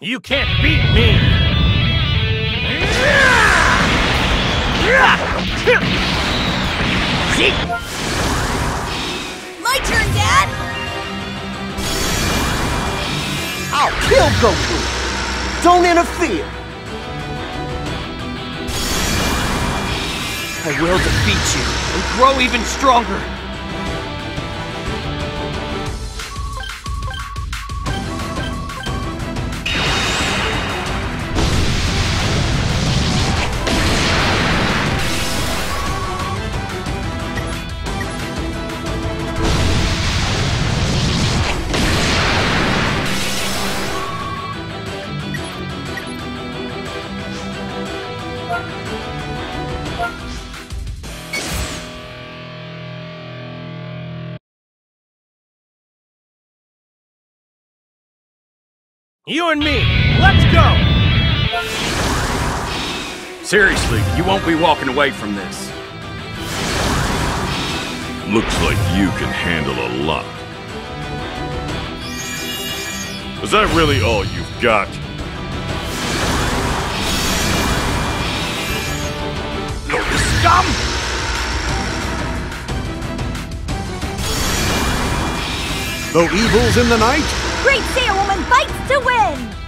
You can't beat me! My turn, Dad! I'll kill Goku! Don't interfere! I will defeat you and grow even stronger! You and me, let's go! Seriously, you won't be walking away from this. Looks like you can handle a lot. Is that really all you've got? Scum! Though evil's in the night, Great Saiyan Woman fights to win!